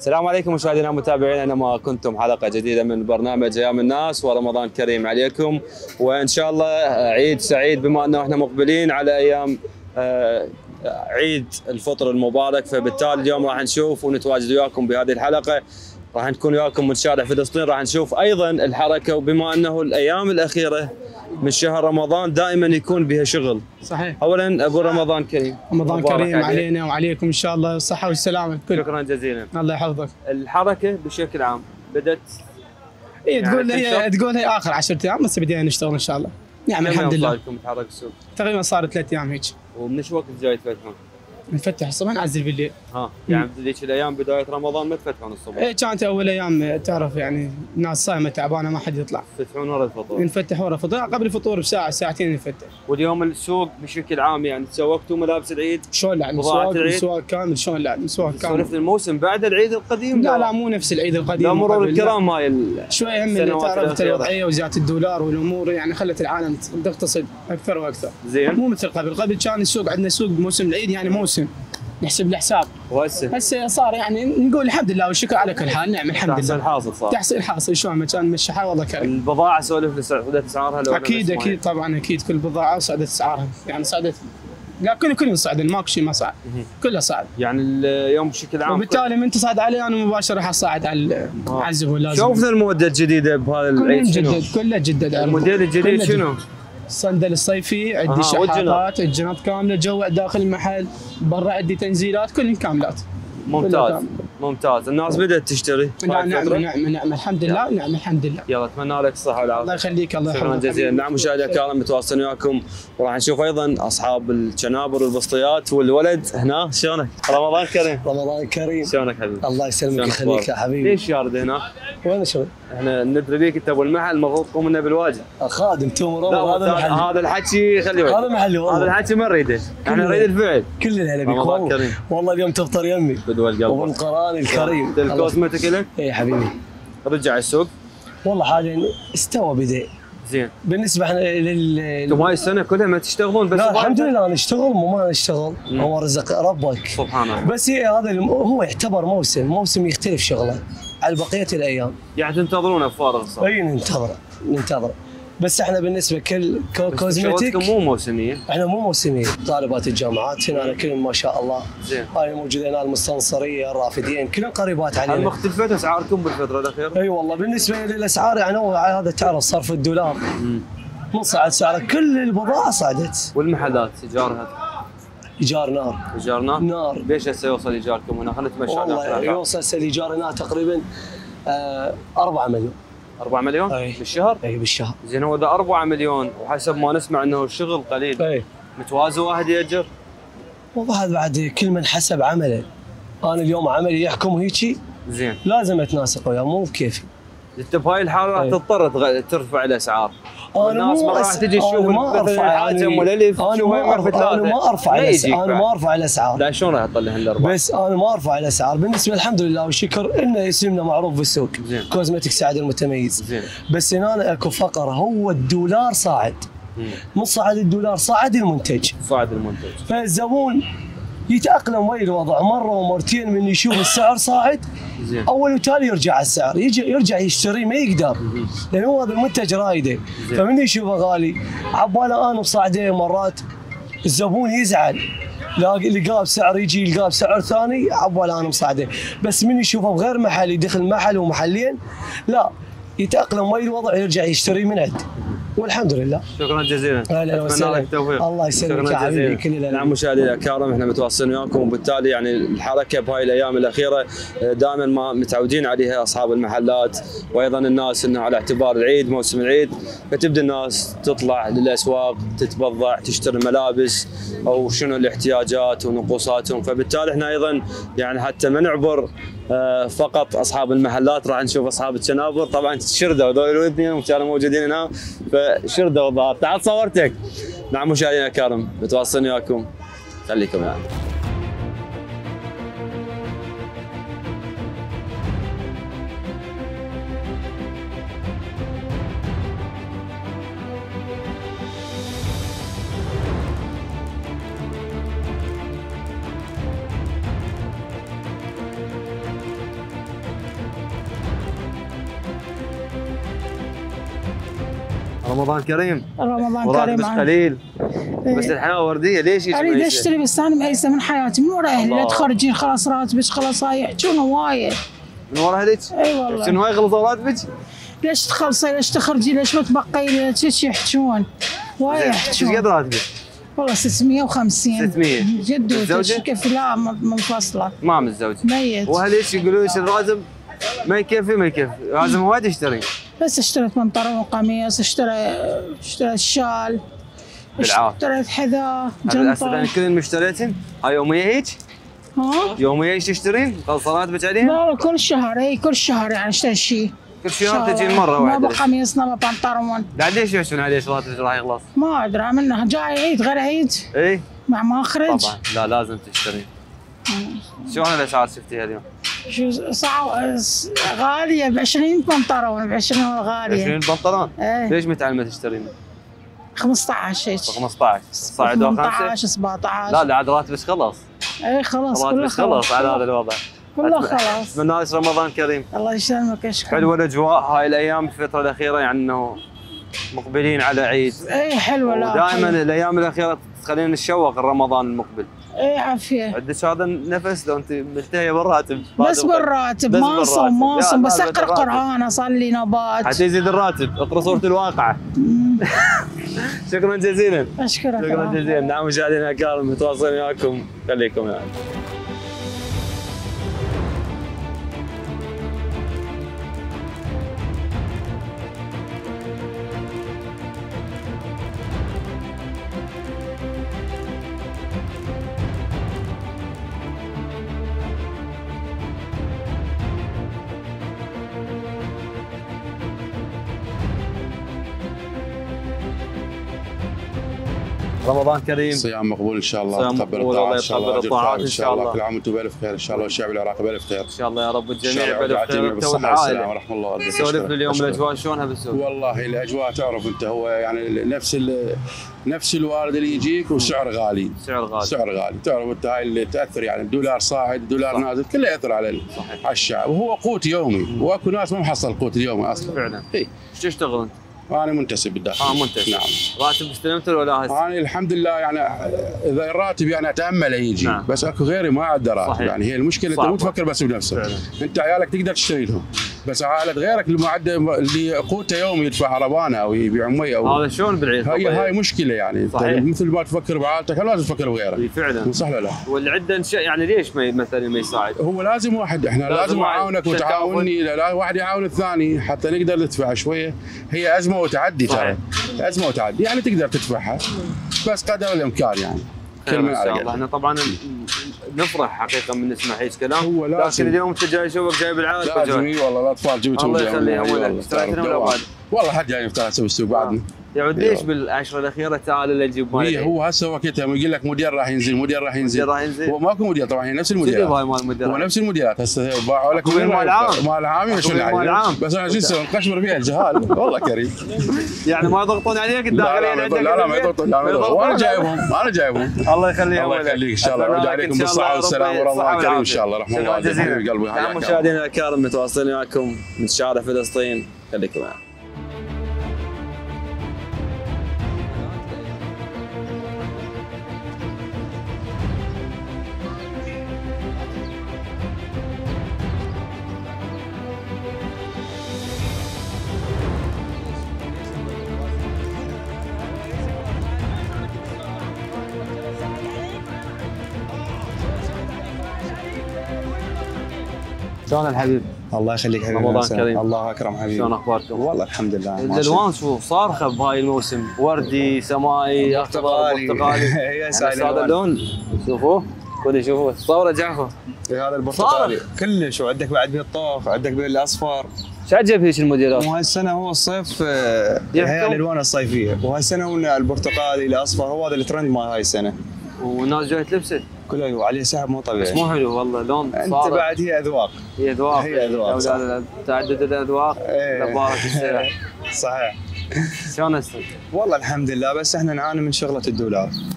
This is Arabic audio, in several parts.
السلام عليكم مشاهدينا ومتابعينا، اينما كنتم، حلقه جديده من برنامج ايام الناس، ورمضان كريم عليكم، وان شاء الله عيد سعيد بما انه احنا مقبلين على ايام عيد الفطر المبارك. فبالتالي اليوم راح نشوف ونتواجد وياكم بهذه الحلقه، راح نكون وياكم من شارع فلسطين، راح نشوف ايضا الحركه، وبما انه الايام الاخيره من شهر رمضان دائما يكون بها شغل. صحيح. اولا ابو رمضان كريم. رمضان كريم علينا وعليكم ان شاء الله الصحه والسلامه الكل. شكرا جزيلا. الله يحفظك. الحركه بشكل عام بدت تقول هي اخر 10 ايام بس بدينا نشتغل ان شاء الله. نعم الحمد لله. لكم تحرك السوق؟ تقريبا صار 3 ايام هيك. ومن ايش وقت جاي تفتحون؟ نفتح الصبح نعزل بالليل. يعني ذيك الايام بدايه رمضان ما تفتحون الصبح؟ ايه كانت اول ايام تعرف يعني الناس صايمه تعبانه ما حد يطلع. تفتحون ورا الفطور؟ نفتح ورا الفطور، قبل الفطور بساعه ساعتين نفتح. واليوم السوق بشكل عام يعني تسوقتوا ملابس العيد؟ شلون لا مسواق كامل، شلون لا مسواق كامل. سولفنا الموسم بعد العيد القديم؟ لا مو نفس العيد القديم. لا مرور الكرام هاي شوي هم اللي تعرف الوضعيه وزياده الدولار والامور يعني خلت العالم تقتصد اكثر واكثر. زين. مو مثل قبل كان السوق عندنا سوق بموسم العيد يعني موسم نحسب له حساب. هسه صار يعني نقول الحمد لله والشكر على كل حال. نعم الحمد لله. تحصيل حاصل صار. تحصيل حاصل شلون ما كان مشي حال والله كريم. البضاعه سولف صعدت اسعارها لو اكيد طبعا اكيد كل بضاعه صعدت اسعارها يعني صعدت. لا كل صعد ماكو شيء ما صعد. كله صعد. يعني اليوم بشكل عام. وبالتالي من تصعد علي انا مباشره راح اصعد على الزبون لازم. شوفنا الموديل الجديده بهذا العيد شنو؟ كله جدد. الموديل الجديد شنو؟ الصندل الصيفي، عندي شحاطات، الجنط كامله، جوع داخل المحل، برا عندي تنزيلات، كلهم كاملات. ممتاز. الناس بدأت تشتري. نعم الحمد لله. نعم الحمد لله. يلا اتمنى لك الصحة والعافية. الله يخليك. الله يحفظك. شكرا جزيلا. نعم مشاهدينا الكرام متواصلين وياكم، وراح نشوف ايضا اصحاب الشنابر والبسطيات والولد هنا. شلونك؟ رمضان كريم. رمضان كريم. شلونك حبيبي؟ الله يسلمك ويخليك يا حبيبي. ليش يارد هنا؟ وين شو؟ احنا ندري بيك انت ابو المحل، المفروض تقوم لنا بالواجب. خادم توم هذا محل. هذا الحكي خليه هذا محلي والله. هذا الحكي ما نريده، احنا نريد الفعل. كلنا هلا بيك والله اليوم تفطر يمي. بدو القلب. والقران الكريم. الكوزمتيك لك؟ اي حبيبي. رجع السوق؟ والله حاليا استوى بدأ. زين. بالنسبه احنا انتم هاي السنه كلها ما تشتغلون بس؟ لا الحمد لله نشتغل مو ما نشتغل، هو رزق ربك سبحان الله. بس هذا هو يعتبر موسم يختلف شغله على بقيه الايام. يعني تنتظرونه بفارغ الصبر؟ اي ننتظر بس احنا بالنسبه كوزمتيك مو موسميه. احنا مو موسميه، طالبات الجامعات هنا كلهم ما شاء الله. زين. هاي موجودين هنا المستنصريه الرافدين كلهم قريبات علينا. هل مختلفت اسعاركم بالفتره الاخيره؟ اي والله بالنسبه للاسعار يعني هو هذا تعرف صرف الدولار من صعد سعره كل البضاعه صعدت. والمحلات ايجارها؟ ايجار نار. ليش هسه يوصل ايجاركم هنا؟ خلينا نتمشى. والله يوصل هسه الايجار هنا تقريبا 4 مليون. 4 مليون؟ بالشهر؟ اي بالشهر. زين هو اذا 4 مليون وحسب ما نسمع انه الشغل قليل، متوازن واحد ياجر؟ والله هذا بعد كل من حسب عمله. انا اليوم عملي يحكم هيجي. زين. لازم اتناسق وياه مو بكيفي. انت بهاي الحاله راح تضطر ترفع الاسعار. الناس ما راح تجي تشوف الحاتم والالف. انا ما ارفع الاسعار. لا شلون راح تطلع الارباح؟ بس انا ما ارفع الاسعار بالنسبه الحمد لله والشكر انه اسمنا معروف بالسوق. كوزمتيك سعد المتميز. زين. بس هنا اكو فقره، هو الدولار صاعد. مو صعد الدولار، صعد المنتج. فالزبون يتاقلم ويا الوضع، مره ومرتين من يشوف السعر صاعد زين. اول وتالي يرجع السعر، يرجع يشتري ما يقدر لان هو هذا المنتج رايده. فمن يشوفه غالي عباله انا بصعده مرات الزبون يزعل، اللي قاب سعر يجي يلقاه بسعر ثاني عباله انا مصعده، بس من يشوفه بغير محل يدخل محل ومحلين لا يتاقلم ويا الوضع يرجع يشتري من عنده. والحمد لله. شكرا جزيلا. اتمنى لك التوفيق. الله يسلمك يا حبيبي. كلنا نعم مشاهدينا الكرام احنا متواصلين وياكم، وبالتالي يعني الحركه بهاي الايام الاخيره دائما ما متعودين عليها اصحاب المحلات وايضا الناس انه على اعتبار العيد موسم العيد، فتبدا الناس تطلع للاسواق تتبضع تشتري ملابس او شنو الاحتياجات ونقوصاتهم. فبالتالي احنا ايضا يعني حتى ما نعبر فقط اصحاب المحلات، راح نشوف اصحاب الشنابر. طبعا شردوا هذول الاثنين كانوا موجودين هنا فشردوا الظاهر. تعال صورتك. نعم مشاهدينا الكرام متواصلين وياكم، خليكم معنا. رمضان كريم. رمضان وراتبك كريم. قليل. بس الحلاوه ورديه ليش هيك؟ اريد اشتري بس انا ميسه من حياتي من ورا اهلي. لا تخرجين خلاص راتبك خلاص هاي يحجون هوايه. من ورا اهلك؟ اي والله. شنو هاي خلصوا راتبك؟ ليش تخلصي؟ ليش تخرجي؟ ليش ما تبقي؟ ليش يحجون؟ وايد يحجون. ايش قد راتبك؟ والله 650. 600. جدو كيف؟ لا منفصله. ما متزوجه. ميت. واهلك يقولون لك الراتب ما يكفي ما يكفي، لازم وايد اشتري. بس اشتريت بنطلون وقميص، اشتريت شال، بالعافيه. اشتريت حذاء، هسه جنطه. كل مشتريتين؟ هاي يوميه هيك؟ ها؟ يوميه هيك تشترين؟ خلص راتبك عليها؟ لا كل شهر. اي كل شهر يعني اشتري شيء. كل شهر تجين مره واحده. ما بقميص ما بنطلون. قديش يحسون عليك راتبك راح يخلص؟ ما ادري منها جاي عيد غير عيد. اي مع ما اخرج. طبعا لا لازم تشترين. شلون الاسعار شفتيها اليوم؟ شو غاليه ب 20 بنطلون ب 20 غاليه. 20 بنطلون؟ ايه. ليش متعلمه تشترين؟ 15 هيك. 15 صاعد 18 17. لا عاد راتبك خلص. اي خلاص كله خلص على هذا الوضع. كله خلاص. اتمنى لك رمضان كريم. الله يسلمك يشكرك. حلوه الاجواء هاي الايام الفتره الاخيره يعني انه مقبلين على عيد. اي حلوه. لا ودائما الايام الاخيره تخلينا نتشوق رمضان المقبل. اي عافيه. عندك هذا النفس لو انت ملتهيه بالراتب. بس بالراتب ما صوم بس اقرا قران اصلي نبات. حتى يزيد الراتب اقرا سوره الواقعه. شكرا جزيلا. اشكرك. شكرا جزيلا. نعم مشاهدينا الكرام متواصلين وياكم خليكم يعني. رمضان كريم. صيام مقبول ان شاء الله. تقبل الطاعات ان شاء الله. الطاعات ان شاء الله. كل عام وانتم بالف خير ان شاء الله. والشعب العراقي بالف خير ان شاء الله يا رب. الجميع بالف خير. بالصحه والسلامه ورحمه الله. سولف لي اليوم الاجواء شلونها بالسوق؟ والله الاجواء تعرف انت هو يعني نفس الوارد اللي يجيك وسعر غالي. سعر غالي تعرف انت هاي اللي تاثر يعني الدولار صاعد الدولار نازل كله ياثر على الشعب وهو قوت يومي واكو ناس ما محصل القوت اليومي اصلا. فعلا. اي ايش تشتغل انت؟ انا منتسب بالداخل. منتسب. نعم. راتب استلمته ولا هسه؟ انا الحمد لله يعني اذا الراتب يعني اتامله يجي. نعم. بس اكو غيري ما عنده راتب. يعني هي المشكله انت مو تفكر بس بنفسك. فعلا. انت عيالك تقدر تشتري لهم بس عائله غيرك اللي قوته يوم يدفع ربانه او يبيع مي او هذا شلون بالعيد؟ هاي مشكله يعني. صحيح. مثل ما تفكر بعائلتك لازم تفكر بغيرك. فعلا. صح ولا لا؟ والعده يعني ليش مثلا ما يساعد؟ هو لازم واحد احنا لازم اعاونك وتعاوني لا واحد يعاون الثاني حتى نقدر ندفع شويه. هي ازمه وتعدي ترى. ازمه وتعدي يعني تقدر تدفعها بس قدر الامكان يعني. كلمه على الله. احنا طبعا نفرح حقيقه من نسمع هيك كلام. هو لازم. لكن اليوم انت جاي اشوفك جايب العائله. لازم اي والله الاطفال جبتهم. الله يخليهم لك. اشتريتهم ولا بعد؟ والله حد جاي يفتح اسوي السوق بعدنا. يعود ليش بالعشره الاخيره تعال اللي تجيب مال؟ هو هسه وقتها يقول لك مدير راح ينزل مدير راح ينزل. هو ماكو مدير طبعا هي نفس المديرات. هاي مال المدير. هو نفس المديرات هسه باعوا لك مال العام. مال العام شو العام بس احنا شو نسوي نقشمر فيها الجهال. والله كريم. يعني ما يضغطون عليك الداخليه؟ لا ما يضغطون. وانا جايبهم. الله يخليهم. الله يخليك ان شاء الله. ويرجع عليكم بالصحه والسلامه ورمضان كريم ان شاء الله. رحمه الله حبيب قلبي. نعم مشاهدينا الكرام متواصلين معكم من شارع فلسطين خليكم معنا. شلون الحبيب؟ الله يخليك حبيبي. رمضان كريم. الله اكرم حبيبي. شلون اخباركم؟ والله الحمد لله. الالوان شو صارخه بهاي الموسم؟ وردي، سمائي، اخضر، برتقالي. هذا اللون شوفوه كل شوفوه صوره جعفر. هذا البرتقالي كلش. وعندك بعد بيه الطوف عندك بيه الاصفر. شو عجب هيك الموديلات؟ وهالسنه هو الصيف هي الالوان الصيفيه وهالسنه البرتقالي الاصفر هو هذا الترند مال هاي السنه. والناس جاي تلبسه كله عليه سحب مو طبيعي. بس مو حلو والله لون انت بعد هي اذواق. هي اذواق تعدد الاذواق. ايه. لبارة السلع. صحيح. شلون هسه؟ والله الحمد لله بس احنا نعاني من شغله الدولار.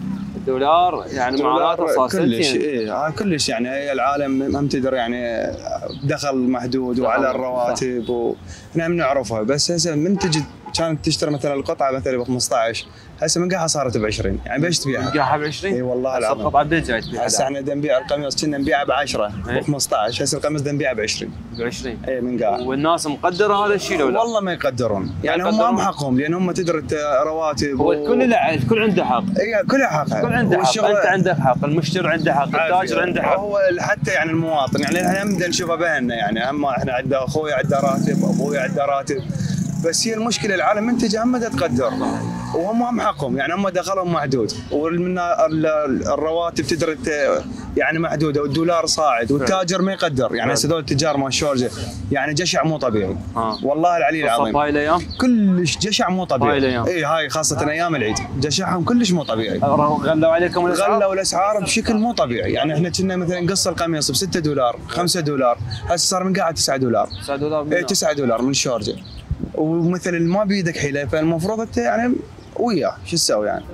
دولار يعني معناته صار كلش سنتين. ايه كلش يعني هي العالم ما تقدر يعني دخل محدود وعلى الرواتب واحنا بنعرفها، بس هسه من تجي كانت تشتري مثلا القطعه مثلا ب 15 هسه من قاعها صارت ب 20 يعني بيش تبيعها؟ قاعها ب 20؟ اي والله العظيم. القطعه بديت جاي تبيعها هسه احنا نبيع القميص كنا نبيعه ب 10 ب 15 هسه القميص نبيعه ب 20 ب 20 اي من قاع. والناس مقدره هذا الشيء لو لا؟ والله ما يقدرون يعني هم حقهم لان هم تدري رواتب هو الكل عنده حق. اي كل حق، الكل عنده حق، انت عندك حق، المشتري عنده حق، التاجر عنده حق، هو حتى يعني المواطن يعني احنا بدنا نشوفه بيننا يعني اما احنا عندنا اخوي عنده راتب ابوي عنده راتب، بس هي المشكله العالم منتجه هم تقدر وهم حقهم يعني هم دخلهم محدود ومن الرواتب تدري يعني محدوده والدولار صاعد والتاجر ما يقدر يعني هسه هذول التجار مال الشورجه يعني جشع مو طبيعي. والله العلي العظيم هاي الايام كلش جشع مو طبيعي. اي هاي خاصه ايام العيد جشعهم كلش مو طبيعي. غلوا عليكم الاسعار؟ غلوا الاسعار بشكل مو طبيعي يعني احنا كنا مثلا نقص القميص ب 6 دولار 5 دولار هسه صار من قاعد 9 دولار. 9 دولار اي 9 دولار من الشورجه ومثلا ما بيدك حيله فالمفروض انت يعني وياه شو تسوي يعني؟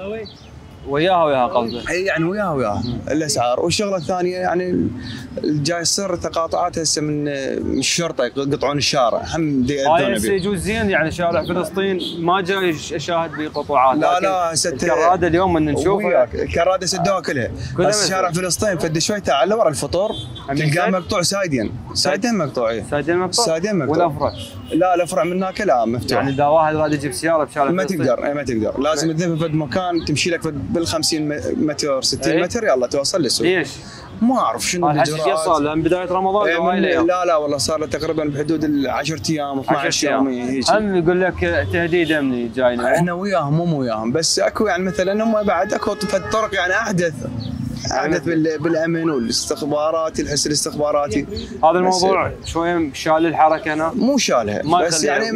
وياها قصدك؟ اي يعني وياها الاسعار، والشغله الثانيه يعني جاي يصير تقاطعات هسه من الشرطه يقطعون الشارع هم هاي هسه يجوز زين يعني شارع فلسطين ما جاي اشاهد بقطوعات. لا الكراده اليوم من نشوفها الكراده سدوها كلها بس شارع فلسطين فد شوي تعال ورا الفطور تلقاه مقطوع سايدين مقطوعين سايدين مقطوع والافرع لا الافرع من هناك لا مفتوح يعني اذا واحد راد يجيب سياره بشارع ما تقدر ما تقدر لازم تذهب فد مكان تمشي لك بال 50 متر 60 متر يلا توصل للسوق. ليش؟ ما اعرف شنو الاجراءات صار له من بدايه رمضان لا والله صار له تقريبا بحدود ال 10 ايام 12 يوم هيك. هم يقول لك تهديد امني جاينا احنا وياهم مو وياهم بس اكو يعني مثلا هم بعد اكو طرق يعني احدث بالامن والاستخبارات الحس الاستخباراتي. هذا الموضوع شويه شال الحركه هنا؟ مو شالها بس يعني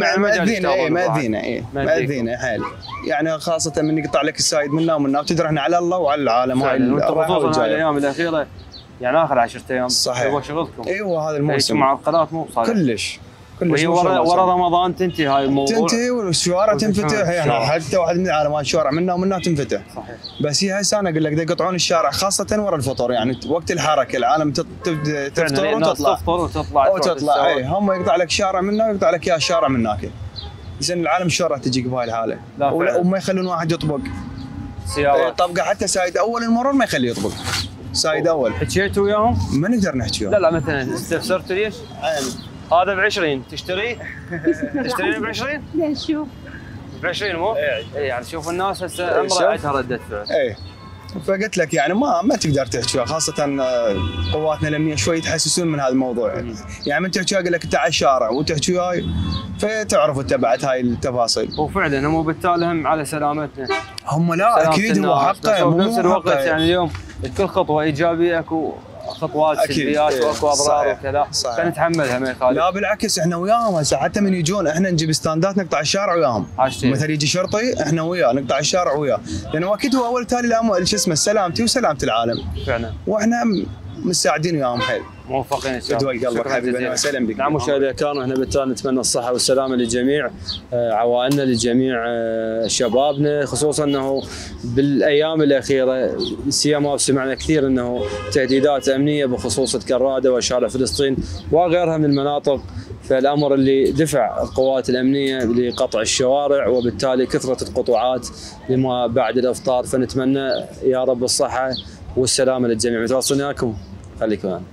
مأذينه حيل يعني خاصه من يقطع لك السايد منا ومنا وتدري احنا على الله وعلى العالم هاي خصوصا الايام الاخيره يعني اخر 10 ايام صحيح هو شغلكم. ايوه هذا الموسم معطلات مو صحيح كلش وهي ورا رمضان تنتهي هاي الموضوع تنتهي والشوارع تنفتح يعني حتى واحد من العالم الشوارع منا ومنا تنفتح صحيح بس هي هسه انا اقول لك يقطعون الشارع خاصه ورا الفطور يعني وقت الحركه العالم تفطر وتطلع اي هم يقطع لك شارع منا ويقطع لك اياه الشارع من هناك زين العالم شو راح تجيك بهاي الحاله وما يخلون واحد يطبق سيارات طبقه حتى سايد اول المرور ما يخليه يطبق سايد اول حكيتوا وياهم؟ ما نقدر نحكي لا مثلا استفسرتوا ليش؟ هذا ب 20 تشتريه ب 20؟ لا شوف ب 20 مو؟ اي يعني شوف الناس هسه امراه عندها رده فعل. اي فقلت لك يعني ما تقدر تحكي خاصه قواتنا الامنيه شوي يتحسسون من هذا الموضوع يعني من تحكي اقول لك انت على الشارع وتحكي وياي فتعرفوا تبعت هاي التفاصيل. وفعلا هم بالتالي هم على سلامتنا هم لا اكيد هو حقه بنفس الوقت يعني اليوم كل خطوه ايجابيه اكو خطوات سلبيات واكو اضرار وكذا فنتحملها ما يخالف. لا بالعكس احنا وياهم هسه حتى من يجون احنا نجيب ستاندات نقطع الشارع وياهم مثلا يجي شرطي احنا وياه نقطع الشارع وياه لانه اكيد هو اول تالي شو اسمه سلامتي وسلامه العالم فعلا واحنا مساعدين وياهم حيل. موفقين ان شاء الله. قلبك حبيبي اهلا وسهلا بك. نعم مشاهدينا الكرام احنا بالتالي نتمنى الصحه والسلامه لجميع عوائلنا لجميع شبابنا خصوصا انه بالايام الاخيره سيما سمعنا كثير انه تهديدات امنيه بخصوص الكراده وشارع فلسطين وغيرها من المناطق فالامر اللي دفع القوات الامنيه لقطع الشوارع وبالتالي كثره القطوعات لما بعد الافطار فنتمنى يا رب الصحه والسلامه للجميع. متواصلين وياكم خليكم معنا.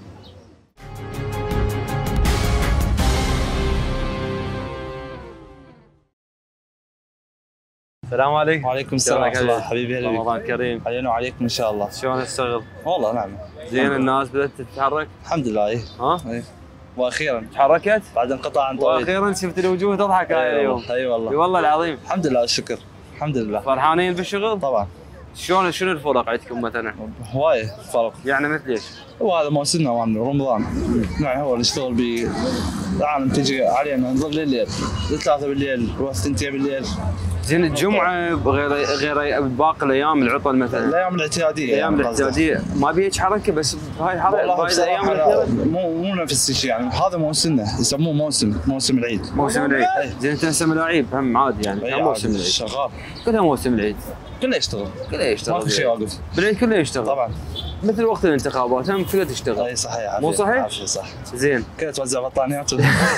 السلام عليكم. وعليكم السلام ورحمة الله حبيبي هلا رمضان كريم. علينا وعليكم ان شاء الله. شلون الشغل؟ والله نعم. زين الناس بدأت تتحرك؟ الحمد لله ايه. ها؟ ايه. واخيرا تحركت؟ بعد انقطاع عن طويل. واخيرا شفت الوجوه تضحك هاي اليوم. اي والله. اي والله العظيم. الحمد لله الشكر. الحمد لله. فرحانين بالشغل؟ طبعا. شنو الفرق عندكم مثلا؟ هوايه فرق. يعني مثل ايش؟ وهذا موسمنا مالنا رمضان. يعني هو اللي نشتغل به. العالم تجي علينا نظل لليل 3 بالليل و2 بالليل. زين الجمعه غير باقي الايام العطل مثلا الايام الاعتياديه. الايام الاعتياديه ما بيك حركه بس هاي الايام الاخيره مو نفس الشيء يعني. هذا موسمنا يسموه موسم العيد. موسم العيد. زين انت هسه ملاعب هم عادي يعني موسم العيد شغال كلها موسم العيد كله يشتغل ماكو شيء واقف بالعيد كله يشتغل طبعا مثل وقت الانتخابات هم كلها تشتغل. اي صحيح مو صحيح؟ عافية صح. زين كذا توزع بطانيات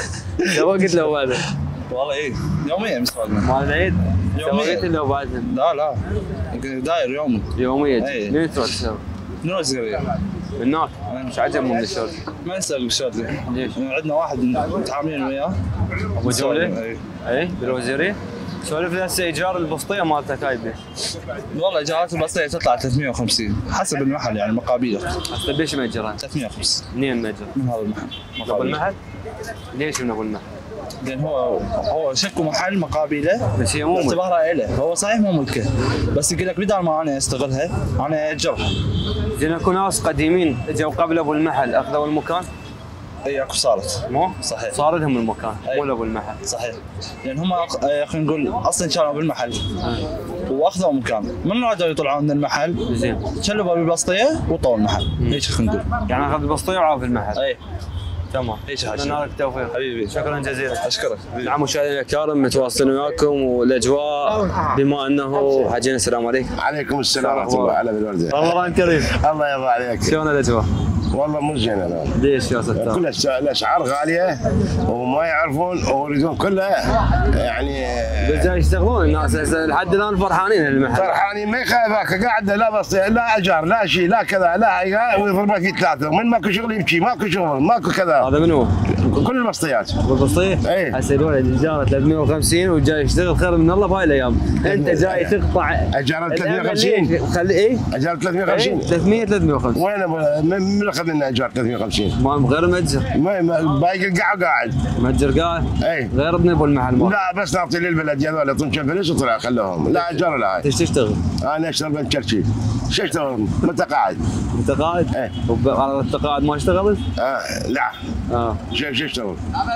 لو وقت لو بعد والله ايه يوميا مسوقنا مال العيد يوميا لو بعد لا يمكن داير يوميا أي. منين تروح تسوي؟ من الوزيريه من هناك مش عجبهم من الشرطه ما نسوق بالشرطه. ليش؟ عندنا واحد متعاملين وياه ابو جوله؟ اي اي بالوزيريه؟ سولف لي هسه ايجار البسطيه مالتك هاي به والله ايجارات البسيطه تطلع 350 حسب المحل يعني مقابيلك. هسه ليش ماجرها؟ 350 منين ماجر؟ من هذا المحل. من ابو المحل؟ ليش من ابو المحل؟ لان هو شكو محل مقابله بس هي مو ملك. باعتبارها له. هو صحيح مو ملكه بس يقول لك بدل ما انا استغلها انا اجرها. زين اكو ناس قديمين اجوا قبل ابو المحل اخذوا المكان؟ اي اكو صارت مو؟ صحيح صار لهم المكان أي. مو ابو المحل. صحيح لان هم خلينا نقول اصلا كانوا بالمحل واخذوا مكان من رادوا يطلعون من المحل زين شلبوا بالبسطيه وطوا المحل. هيك خلينا نقول يعني اخذ البسطيه وعاف المحل. اي تمام هيك اتمنى لك التوفيق حبيبي. شكرا جزيلا. اشكرك. نعم مشاهدينا الكرام متواصلين وياكم والاجواء بما انه حجينا. السلام عليكم. عليكم السلام ورحمه الله. هلا بالورده. رمضان كريم. الله يرضى عليك. شلون الاجواء؟ والله مو زين انا. ليش يا ستار؟ كل الاسعار غاليه وما يعرفون ويريدون كلها يعني بس يشتغلون الناس لحد الان فرحانين المحل. فرحانين ما يخافك قاعد لا بس لا اجار لا شيء لا كذا لا ويضربك في 3 من ماكو شغل يمشي ماكو شغل ماكو كذا. هذا منو؟ كل البسطيات. والبسطيه؟ اي هسه الولد اجاره 350 وجاي يشتغل خير من الله بهاي الايام. انت جاي تقطع اجاره 350 خلي ايه؟ اجاره 350 350 وين من اخذ لنا اجاره 350 ما غير متجر باقي قاعد متجر قاعد اي غير ابن ابو المحل مال. لا بس نعطي للبلد هذول يعطون كم فلوس وطلع خلوهم لا اجار لا. ايش تشتغل؟ انا اشتغل بالكرشي. شو اشتغل؟ متقاعد. انت قاعد؟ ايه انت قاعد ما اشتغلت؟ لا شو اشتغل؟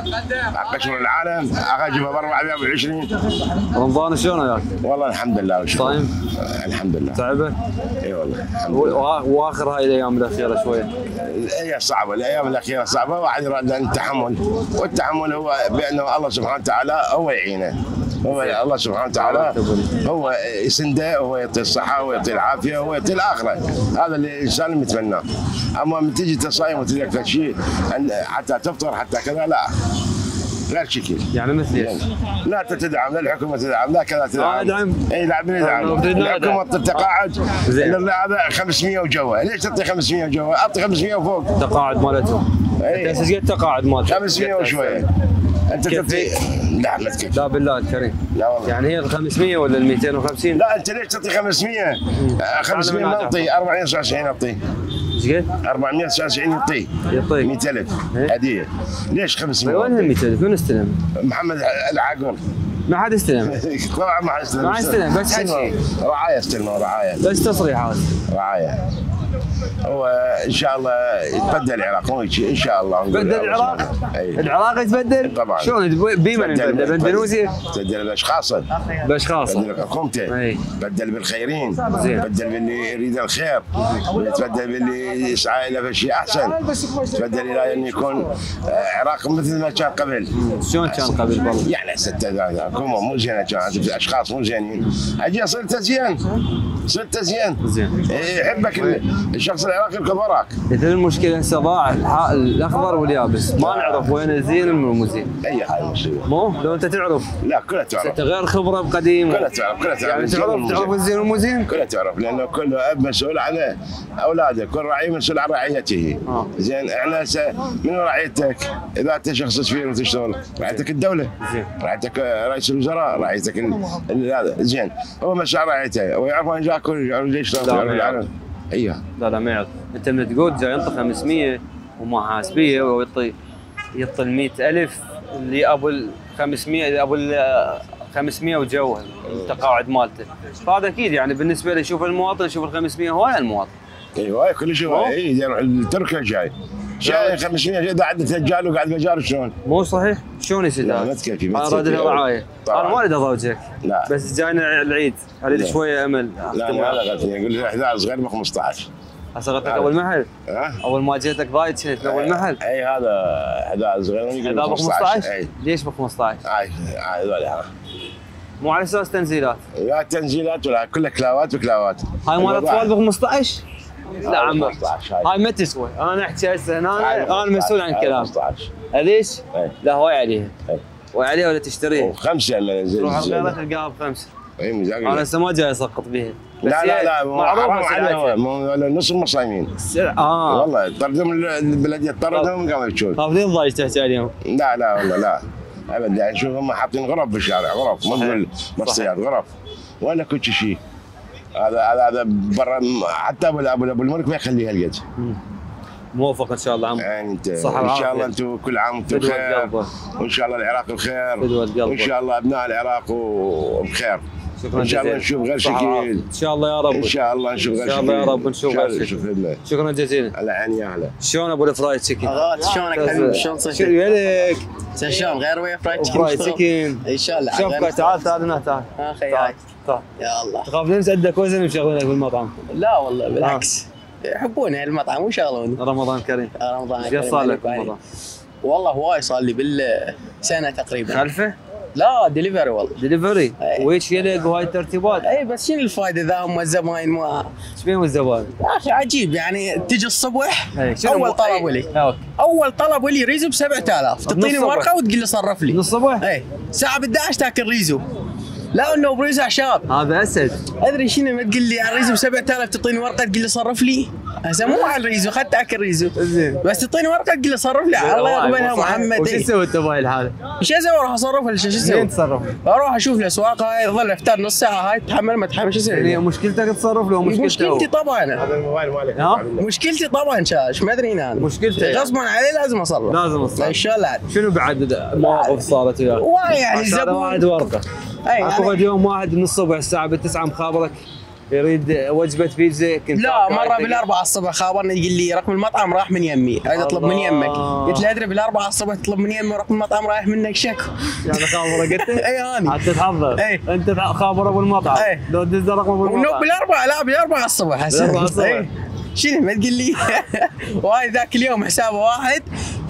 قشر العالم اجيبها ب 420. رمضان شلون وياك؟ والله الحمد لله. صايم؟ الحمد لله. تعبه؟ اي والله. واخر هاي الايام الاخيره شويه. هي صعبه الايام الاخيره صعبه واحد يراد التحمل والتحمل هو بانه الله سبحانه وتعالى هو يعينه. هو الله سبحانه وتعالى هو يسنده هو يعطي الصحه هو يعطي العافيه هو يعطي الاخره. هذا اللي الانسان متمناه. اما من تجي تصايم وتجيك شيء حتى تفطر حتى كذا لا غير شكل. يعني مثل ايش؟ لا تدعم لا الحكومه تدعم لا كذا تدعم. ادعم؟ اي لا ندعم. الحكومه التقاعد هذا 500 وجوه. ليش تعطي 500 وجوه؟ اعطي 500 وفوق. تقاعد مالتهم. انت ايش قد تقاعد مالتك؟ 500 وشويه. انت تعطي لا ما تكفي. لا بالله الكريم. لا والله. يعني هي ال 500 ولا ال 250؟ لا انت ليش تعطي 500؟ 500 ما اعطي 499 اعطي. ايش قد؟ 499 يعطي. يعطيك 100,000 هديه. ليش 500؟ وين ال 100,000؟ من استلم؟ محمد العقل. ما حد استلم. طبعا ما حد استلم. ما استلم بس حكي. رعايه استلموا رعايه. بس تصريحات. رعايه. هو ان شاء الله يتبدل العراق ان شاء الله. يتبدل العراق؟ العراق يتبدل؟ طبعا. شلون بمن يتبدل؟ بالبنوزي؟ يتبدل باشخاصه. باشخاصه. يتبدل بحكومته. يتبدل بالخيرين. زين. يتبدل باللي يريد الخير. يتبدل باللي يسعى الى شيء احسن. يتبدل الى ان يكون عراق مثل ما كان قبل. شلون كان قبل والله؟ يعني حكومه مو زينه كانت اشخاص مو زينين. اجي صرت زين. صرت زين. زين. يحبك الشخص العراقي يكبرك. مثل المشكله هسه ضاع الاخضر واليابس، ما نعرف وين الزين ومن المزين. اي هاي المصيبه. مو لو انت تعرف. لا كلها تعرف. انت غير خبره بقديم. كلها تعرف كلها تعرف. يعني تعرف الزين والمزين؟ كلها تعرف لانه كل اب مسؤول عن اولاده، كل رعي مسؤول عن رعيته. زين احنا من رعيتك؟ اذا انت شخص سفير وتشتغل رعيتك الدوله. زين. رعيتك رئيس الوزراء، رعيتك هذا زين هو مسؤول عن رعيته ويعرف وين جاك ليش لا ايوه. لا ما يعرف. انت من تقول جاي ينطي 500 وما حاسبيه ويعطي 100,000 اللي ابو ال 500 ابو ال 500 وجوه التقاعد مالته. فهذا اكيد يعني بالنسبه له يشوف المواطن يشوف ال 500 هواي المواطن. ايوه كل شيء يروح تركيا جاي 500 اذا عنده ثجال وقاعد بجار شلون؟ مو صحيح؟ شلون يصير هذا؟ ما تكفي انا اريد لها رعايه، انا ما اريد ازوجك لا بس جاينا العيد اريد شويه امل. لا غلطني يقول لي 11 صغير ب 15 هسه غلطتك اول محل؟ اول ما جيتك ضايد كنت من اول محل؟ اي هذا 11 صغير يقول ب 15 ليش ب 15؟ هذول مو على اساس تنزيلات؟ لا تنزيلات ولا كلها كلاوات وكلاوات. هاي مال اطفال ب 15؟ لا عم هاي ما تسوى، انا احكي هسه انا مسؤول عن الكلام. 15 ليش؟ لا هواي عليها هواي عليها ولا تشتريها؟ وخمسه تروح غيرها تلقاها بخمسه. اي مزاج انا هسه ما جاي اسقط بها. لا معروف عليها نص مصايمين. والله طردهم البلديه طردهم قاموا يبكون. خافين ضايج تحكي عليهم؟ لا والله لا ابدا يعني شوف هم حاطين غرف بالشارع غرف مو مصيات غرف ولا كل شيء. هذا برا حتى ابو الملك ما يخليها القد. موفق ان شاء الله عم. يعني انت ان شاء الله انتم كل عام وانتم بخير وان شاء الله العراق بخير وان شاء الله ابناء العراق وبخير. شكرا ان شاء الله نشوف غير شكل ان شاء الله يا رب. ان شاء الله نشوف غير شكل ان شاء الله يا رب نشوف غير شكل. شكرا جزيلا. على عيني يا هلا. شلون ابو الفرايد تشيكن؟ شلونك حبيبي شلون صرت؟ شو ويلك؟ شلون غير ويا فرايد تشيكن؟ فرايد تشيكن ان شاء الله. شوف تعال هنا تعال. اخي هاي تعال. يا الله. تخاف لين عندك وزن مشغلينك بالمطعم؟ لا والله بالعكس يحبون المطعم ويشغلوني. رمضان كريم. رمضان كريم. ايش صار لك رمضان؟ والله هواي صار لي بالسنه تقريبا. خلفه؟ لا دليفري والله. دليفري؟ ويش يلق وهاي الترتيبات؟ اي بس شنو الفائده اذا هم الزباين ما ايش بيهم الزباين؟ يا اخي عجيب يعني تجي الصبح اول طلب لي اول طلب لي ريزو ب 7000 تعطيني ورقه وتقول لي صرف لي. من الصبح؟ اي الساعه ب 11 تاكل ريزو. لا انه بريزو اعشاب. هذا اسد. ادري شنو ما تقول لي على الريزو ب 7000 تعطيني ورقه تقول لي صرف لي. هسه مو على الريزو اخذت اكل ريزو بس تعطيني ورقه تقول لي صرف لي. الله يقبلها محمد. وش تسوي انت بهاي الحاله؟ ايش اسوي اروح اصرف ولا شو اسوي؟ وين تصرف؟ اروح اشوف الاسواق هاي اظل افتر نص ساعه هاي تحمل ما تحمل شو اسوي؟ يعني مشكلتك تصرف له مشكلتي طبعا. هذا الموبايل مالك. مشكلتي طبعا شاش ما ادري انا. مشكلتي غصبا علي لازم اصرف. لازم اصرف. ان شاء الله. شنو بعد مواقف صارت وياك؟ يعني الزبون واحد ورقه. اكو يعني يوم واحد من الصبح الساعه ب9 مخابرك يريد وجبه بيتزا كنت لا مره بالاربعه الصبح خابرني يقول لي رقم المطعم راح من يمي اريد اطلب من يمك. قلت له ادري بالاربعه الصبح تطلب من يمي ورقم المطعم رايح منك شكو. يعني خابره قلت اي هاني حتى تحضر انت خابر ابو المطعم لو تدز رقم ابو المطعم بالاربعه لا بالاربعه الصبح هسه شنو ما تقول لي وهاي ذاك اليوم حسابه واحد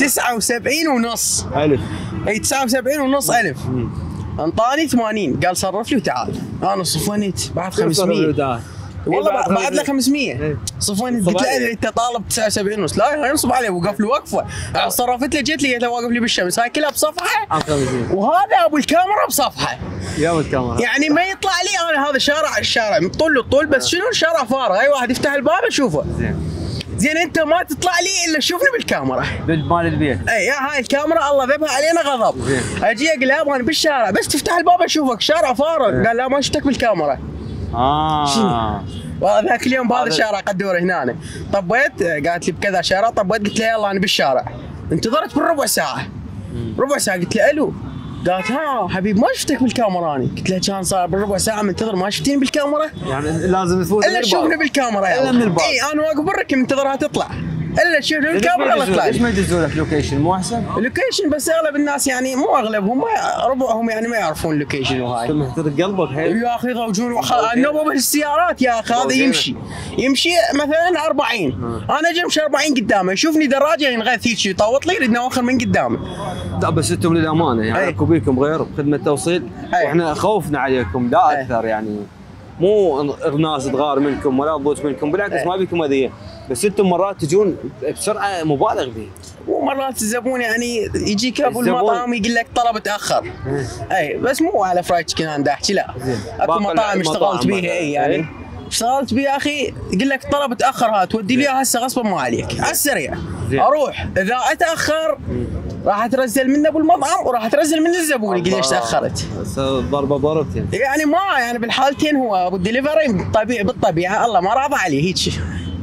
79.5 الف. اي 79.5 انطاني 80 قال صرف لي وتعال. انا صفنت بعد 500 والله بعد له 500 صفنت. قلت له ادري انت طالب 79 ونص لا ينصب علي وقف له وقفه. صرفت له جيت لي واقف لي بالشمس هاي كلها بصفحه وهذا ابو الكاميرا بصفحه. يا ابو الكاميرا يعني ما يطلع لي انا هذا الشارع طول الطول بس شنو الشارع فارغ. اي واحد يفتح الباب اشوفه. زين انت ما تطلع لي الا تشوفني بالكاميرا بالمال البيت. اي يا هاي الكاميرا الله ذبها علينا غضب. اجي اقول له انا بالشارع بس تفتح الباب اشوفك الشارع فارغ. قال لا ما شفتك بالكاميرا. شنو؟ ذاك اليوم بهذا الشارع قدور هنا طبيت قالت لي بكذا شارع طبيت قلت لها يلا انا بالشارع. انتظرت بالربع ساعه ربع ساعه قلت له الو قالت ها حبيب ما شفتك بالكاميرا. انا قلت لها كان صار بالربع ساعه منتظر ما شفتيني بالكاميرا. يعني لازم تفوت الا تشوفني بالكاميرا الا من الباب. اي انا واقف بالركب منتظرها تطلع الا تشوفني بالكاميرا لا تطلع. ليش ما يدزوا لك لوكيشن مو احسن؟ لوكيشن بس اغلب الناس يعني مو اغلبهم ربعهم يعني ما يعرفون اللوكيشن وهاي. انت محترق قلبك حيل يا اخي يضوجون النوبه بالسيارات يا اخي هذا يمشي مثلا 40 انا اجي امشي 40 قدامه يشوفني دراجه ينغث هيك يطوط لي يريد نوخر من قدامه. لا بس انتم للامانه يعني اكو بيكم غير بخدمه توصيل واحنا خوفنا عليكم لا اكثر يعني مو ناس تغار منكم ولا تضوج منكم بالعكس ما بيكم اذيه بس انتم مرات تجون بسرعه مبالغ به. ومرات الزبون يعني يجيك ابو المطعم يقول لك طلب تاخر. اي بس مو على فرايد تشيكن انا احكي لا اكو مطاعم اشتغلت بيها اي يعني اشتغلت بيها اخي يقول لك طلب تاخر ها تودي لي هسه غصبا ما عليك على السريع اروح اذا اتاخر راح ترزل منه بالمطعم وراح ترزل من الزبون يقول ليش تاخرت. ضربه ضربتين يعني ما يعني بالحالتين هو ابو الدليفري بالطبيعه الله ما راضى عليه هيك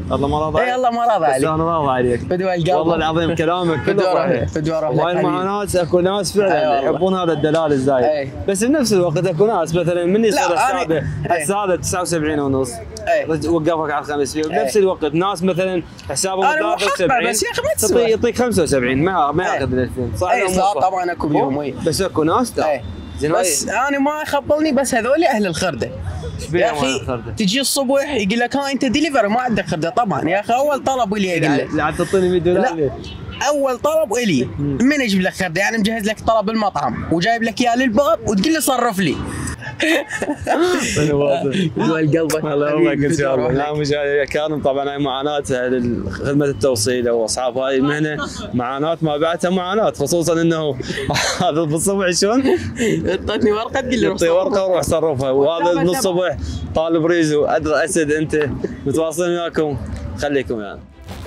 الله ما راضي اي الله ما راضي بس عليك. انا راضي عليك فدوى القلب والله العظيم كلامك كله صحيح. فدوى روح وهاي المعاناة اكو ناس فعلا يحبون هذا الدلال الزايد أي. بس بنفس الوقت اكو ناس مثلا من يصير لا، الساده أي. الساده 79 ونص وقفك على 500 بنفس الوقت ناس مثلا حسابهم أنا مو حقه، 73 بس يا أخي ما تسوى. يعطيك 75 ما ياخذ ال 2000 صح اي ولا مو صح صح؟ طبعا اكو بيهم اي. بس اكو ناس لا اي. زين بس انا ما يخبلني بس هذول اهل الخرده. يا اخي تجي الصبح يقول لك ها انت ديليفري ما عندك خرده طبعا يا اخي اول طلب الي يقول لك لا تعطيني 100 دولار ليه؟ اول طلب الي من يجيب لك خرده يعني مجهز لك طلب بالمطعم وجايب لك اياه للباب وتقول لي صرف لي. قلبك الله يوفقك ان شاء الله. لا مشاهدي يا كارم طبعا هاي معاناه خدمه التوصيل او اصحاب هاي المهنه معاناه ما بعدها معاناه خصوصا انه هذا بالصبح شلون؟ اعطتني ورقه تقول لي يعطي ورقه وروح صرفها وهذا من الصبح طالب ريزو ادرى اسد انت متواصلين وياكم خليكم يعني.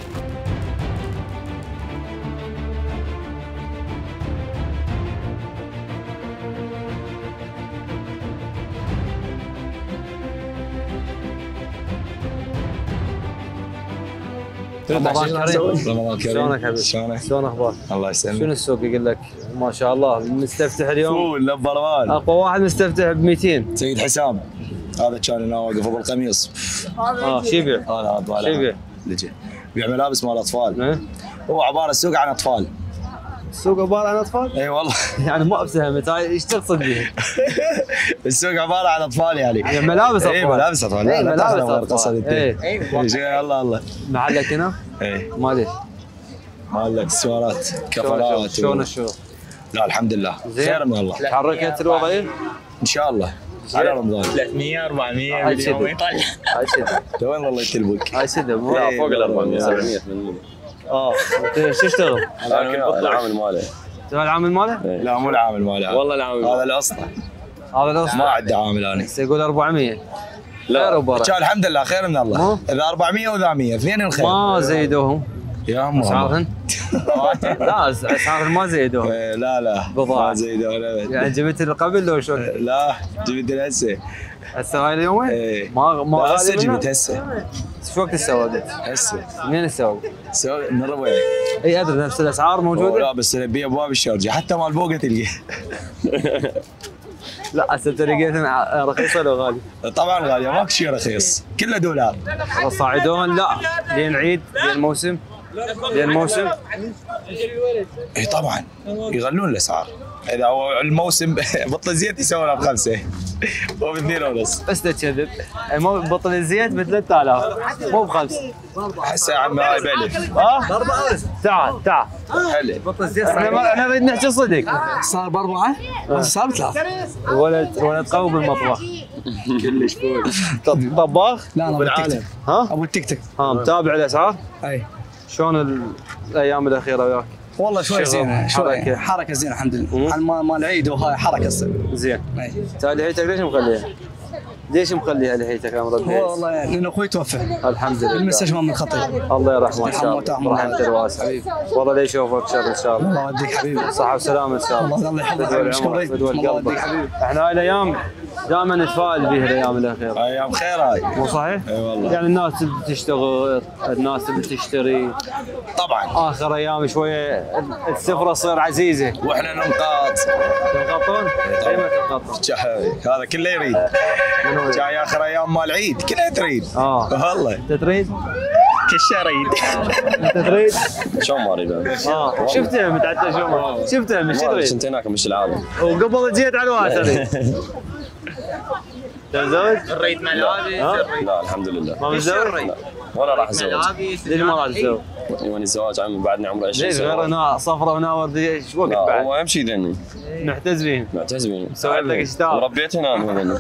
رمضان كريم. شلونك حبيبي؟ شلون اخبارك؟ الله يسلمك. شنو السوق يقول لك؟ ما شاء الله مستفتح اليوم فول نمبر 1 اقوى واحد مستفتح ب 200. سيد حسام هذا كان هنا واقف ابو القميص. شو يبيع؟ هذا شو يبيع؟ يبيع ملابس مال اطفال. إيه؟ هو عباره السوق عن اطفال. السوق عباره عن اطفال؟ اي والله. يعني ما فهمت هاي ايش تقصد به؟ السوق عباره عن اطفال يعني ملابس اطفال. اي ملابس اطفال. لا ملابس اطفال. اي الله الله. محلك هنا؟ اي مالك مالك سوارات كفرات. شلون الشغل؟ لا الحمد لله خير من الله. تحركت الوضعيه؟ ان شاء الله على رمضان 300 400 باليوم يطلع. هاي سده وين والله يتلبك؟ هاي سده مو لا فوق ال 400 700 انت شو تشتغل؟ العامل ماله تشتغل العامل ماله؟ لا مو العامل ماله والله العامل هذا الاصل. هذا الاصل ما عنده عامل انا. يقول 400 لا كان الحمد لله خير من الله. اذا 400 واذا 100 اثنين الخير. ما زيدوهم يا ماما اسعارهن؟ لا اسعارهن ما زيدوهم. لا بضاعة ما زيدوهم ابد. يعني جبت اللي قبل لو شلون؟ لا جبت هسه. هسه هاي اليومين؟ ايه ما هسه غالي جبت هسه. شو وقت السواد؟ هسه منين السواد؟ من ربعي. اي ادري نفس الاسعار موجوده؟ لا بس نبي ابواب الشارجه حتى مال بوقه تلقى. لا هسه انت لقيتهم رخيصه ولا غالي؟ طبعا غاليه ماكو شيء رخيص كله دولار. صاعدون لا لين العيد لين الموسم لين الموسم اي طبعا يغلون الاسعار. اذا هو الموسم بطل زيت يسوونها ب5 مو ب2.5. بس تكذب بطل الزيت ب 3000 مو ب5. هسه يا عم هاي بألف. تعال حلو بطل الزيت احنا نريد نحكي صدق. صار ب4 صار ب3. ولد قوي بالمطبخ كلش فول. طباخ؟ لا انا بالعالم ابو التيك توك. متابع الاسعار؟ اي شلون الايام الاخيره وياك؟ والله شوي زينه شوي حركه زينه الحمد لله. مال العيد وهاي حركه تصير زين. انت لحيتك ليش مخليها؟ ليش مخليها لحيتك يا مربي؟ والله لان اخوي توفى الحمد لله بالمستشفى من الخطيب. الله يرحمه ان شاء الله رحمته الواسعه. والله لا يشوفك شر ان شاء الله. الله يوديك حبيبي صحه وسلامه ان شاء الله. الله يحفظك مشكورين. الله يوديك حبيبي. احنا هاي الايام دائما نتفائل بها الايام الاخيره. ايام خير هاي مو صحيح؟ اي والله. يعني الناس تشتغل الناس تشتري طبعا اخر ايام شويه السفره تصير عزيزه واحنا ننقاط. تنقطون؟ قيمه تنقطون هذا كله يريد. جاي اخر ايام مال العيد كلها تريد. والله انت تريد؟ كل شيء اريد. انت تريد؟ شلون ما اريد شفتها متعدى شلون؟ شفتها مش تريد؟ كنت هناك مش العالم وقبل جيت على الوقت اريد. تزوج؟ الريد ملابس. لا الحمد لله ما متزوج؟ ولا راح اتزوج. ليش ما راح تتزوج؟ يعني الزواج عمي بعدني عمري 20 ليش سنه. غير هنا صفرة هنا وردي ايش وقت بعد؟ هو اهم شيء ذني نعتز بهم. معتز بيهم. سويت لك اشتاب. وربيت هنا هذني.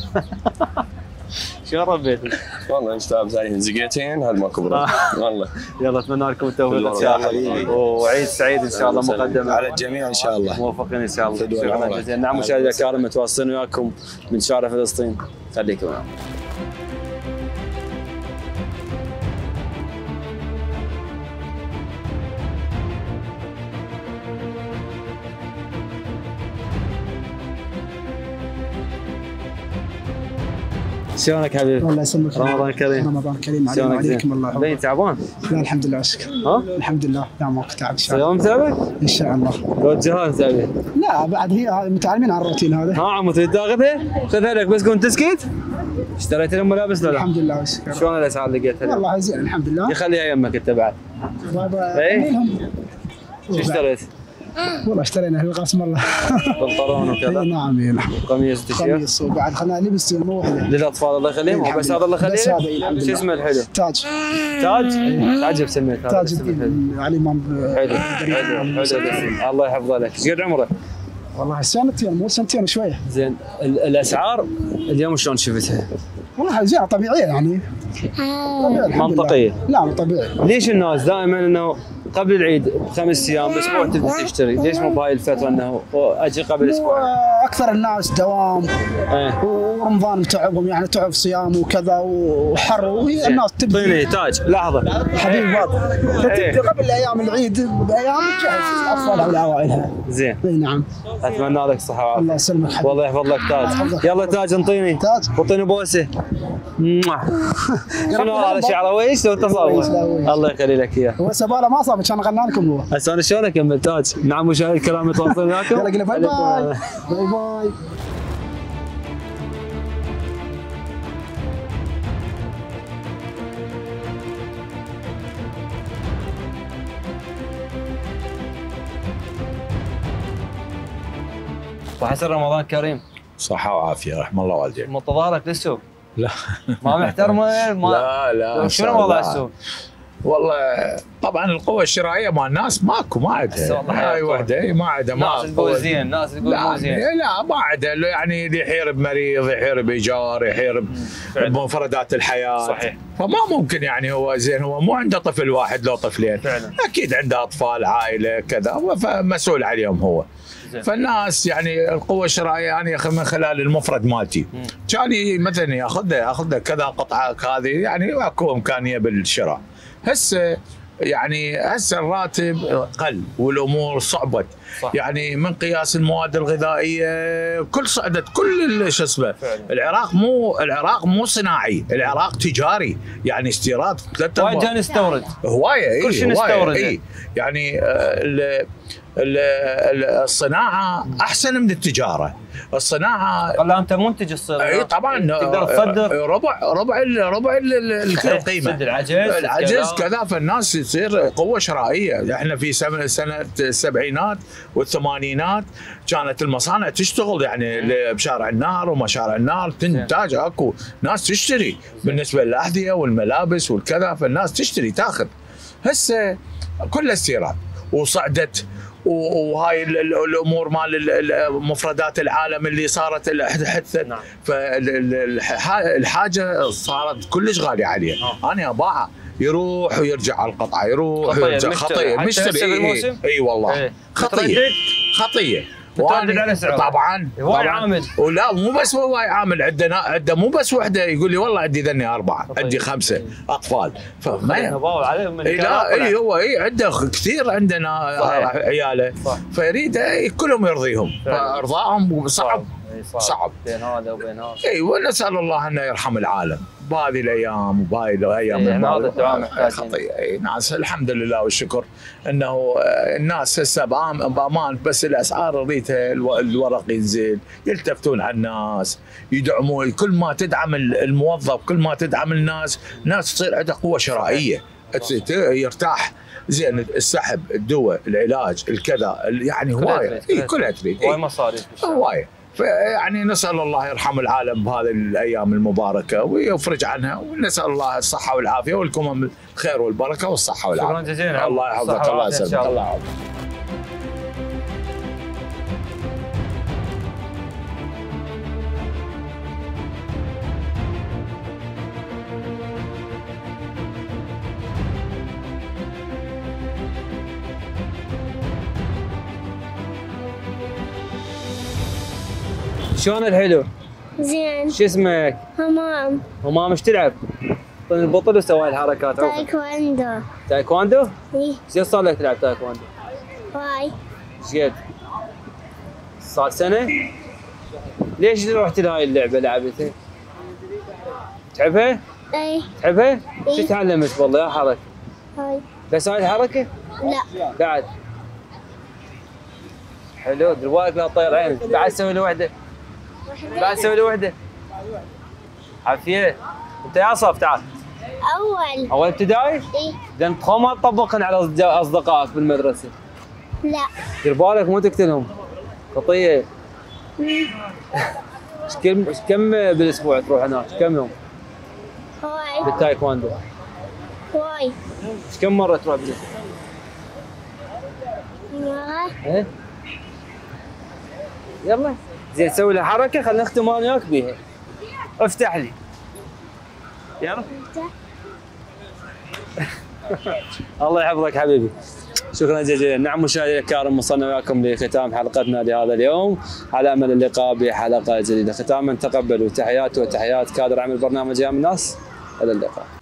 شو ربيت؟ والله اشتاب زين زقيتين هذا ما كبر والله. يلا اتمنى لكم التوفيق ان شاء الله وعيد سعيد ان شاء الله مقدم على الجميع ان شاء الله. موفقين ان شاء الله. شكرا جزيلا. نعم مشاهدينا الكرام متواصلين وياكم من شارع فلسطين خليكم معنا. شلونك حبيبي؟ الله يسلمك. رمضان كريم. رمضان كريم علينا وعليكم. الله يحفظك. باين تعبان؟ لا الحمد لله والشكر. ها؟ الحمد لله. لا ماكو تعب ان شاء الله. صيام تعبك؟ ان شاء الله. توجهات تعبي؟ لا بعد هي متعلمين على الروتين هذا. ها عمو تريد تاخذها؟ خذها لك بس كنت تسكت؟ اشتريت لهم ملابس ولا لا؟ الحمد لله والشكر. شلون الاسعار لقيتها؟ والله زين الحمد لله. يخليها يمك انت بعد. اي؟ شو اشتريت؟ والله اشترينا القاسم الله. بنطلون وكذا؟ نعم اي نعم. قميص تيشيرت؟ قميص وبعد خلنا لبس مو وحده. للاطفال الله يخليهم بس هذا الله يخليه؟ بس هذا الحمد لله. شو اسمه الحلو؟ تاج. تاج؟ تعجب سميت هذا. تاج الدين علي امام. حلو حلو الله يحفظه لك. ايش قد عمره؟ والله سنتين مو سنتين وشويه. زين الاسعار اليوم شلون شفتها؟ والله زين طبيعيه يعني. طبيعية منطقيه؟ لا طبيعي. ليش الناس دائما انه قبل العيد ب5 ايام باسبوع تبدا تشتري؟ ليش مو بهاي الفتره انه اجي قبل اسبوع؟ اكثر الناس دوام ورمضان متعبهم يعني تعب صيام وكذا وحر والناس تبدا. اعطيني تاج لحظه حبيبي باطل. تبدا قبل ايام العيد بايام تجهز اطفالها وعوائلها. زين. اي نعم. اتمنى لك الصحه والعافيه. الله يسلمك حبيبي. والله يحفظ لك تاج. يلا تاج انطيني. تاج. اعطيني بوسه. شنو هذا شعره ويش وتصور؟ الله يخلي لك اياه. هو سباله ما صابت كان غنى لكم هو. هسه انا شلون اكمل تاج؟ نعم مشاهد الكرام يتواصلون وياكم. يلا قلنا باي باي. باي باي. وحسن رمضان كريم. صحة وعافية رحم الله والديك. متظاهرك للسوق؟ لا ما محترمه ما لا شنو وضع السوق؟ والله طبعا القوة الشرائية مال الناس ماكو ما عندها. هاي وحدة ما عندها. الناس تقول زين الناس تقول مو زين. لا ما عندها يعني اللي يحيرب مريض يحيرب ايجار يحيرب بمفردات الحياة. صحيح. فما ممكن يعني هو زين هو مو عنده طفل واحد لو طفلين. فعلا. اكيد عنده اطفال عائلة كذا فمسؤول عليهم هو. فالناس يعني القوة الشرائية يعني من خلال المفرد مالتي كان مثلا ياخذ كذا قطعة هذه يعني اكو امكانية بالشراء. هسه يعني هسه الراتب قل والامور صعبت. صح. يعني من قياس المواد الغذائيه كل صعدت كل شو اسمه. العراق مو صناعي، العراق تجاري يعني استيراد. وايد نستورد هوايه. كل شيء نستورد. يعني الصناعه احسن من التجاره. الصناعه والله انت منتج الصناعه. اي طبعا تقدر تصدر ربع القيمه. العجز كذا فالناس تصير قوه شرائيه. احنا في سنه السبعينات والثمانينات كانت المصانع تشتغل يعني بشارع النهر ومشارع النهر تنتاج اكو ناس تشتري بالنسبه للاحذيه والملابس والكذا فالناس تشتري تاخذ. هسه كلها استيراد وصعدت وهاي الامور مال مفردات العالم اللي صارت حدثت. نعم. فالحاجه صارت كلش غاليه عليه. انا اباعه يروح ويرجع على القطعه يروح ويرجع. خطيه مشتري. اي والله خطيه طبعا هواي عامل. ولا مو بس هواي عامل عندنا مو بس وحده يقول لي والله عندي ذني 4 عندي 5 اطفال فما لا هو عنده كثير عندنا عياله فيريد كلهم يرضيهم فارضائهم صعب. بين هذا وبين هذا. ونسال الله انه يرحم العالم بهذه الايام وبهذه الايام. هذا الدعاء محتاج. ناس الحمد لله والشكر انه الناس هسه بامان بس الاسعار رضيتها الورق ينزل يلتفتون على الناس يدعمون. كل ما تدعم الموظف كل ما تدعم الناس تصير عندها قوه شرائيه يرتاح. زين السحب الدواء العلاج الكذا يعني هوايه كلها تريد. هواي مصاريف هوايه. يعني نسأل الله يرحم العالم بهذه الأيام المباركة ويفرج عنها ونسأل الله الصحة والعافية ولكم الخير والبركة والصحة والعافية. شكرا جزيلا. الله يحفظك. الله يسلمك. الله يعافيك. شلون الحلو؟ زين. شو اسمك؟ همام ايش تلعب؟ البطل وسوي الحركات. تايكواندو؟ اي. ايش صار لك تلعب تايكواندو؟ واي. ايش قد؟ صار سنة؟ ليش رحت لهاي اللعبة لعبتها؟ تحبها؟ اي تحبها؟ شو تعلمت والله يا حركه؟ هاي بس هاي الحركه؟ لا بعد حلو دلوقتي لا تطير عينك بعد سوي له وحده بعد سوي له وحده عافيه انت يا صف تعال اول ابتدائي؟ اي اذا انت ما تطبقن على اصدقائك بالمدرسه لا دير بالك مو تقتلهم خطيه كم بالاسبوع تروح هناك؟ كم يوم؟ هاي بالتايكواندو؟ هاي كم مره تروح بالاسبوع؟ مرة ايه يلا زين سوي له حركه خلينا نختم انا وياك بيها افتح لي يلا الله يحفظك حبيبي شكرا جزيلا. نعم مشاهدينا الكرام وصلنا وياكم لختام حلقتنا لهذا اليوم على امل اللقاء بحلقه جديده. ختاما تقبلوا تحياتي وتحيات كادر عمل برنامج ايام الناس. الى اللقاء.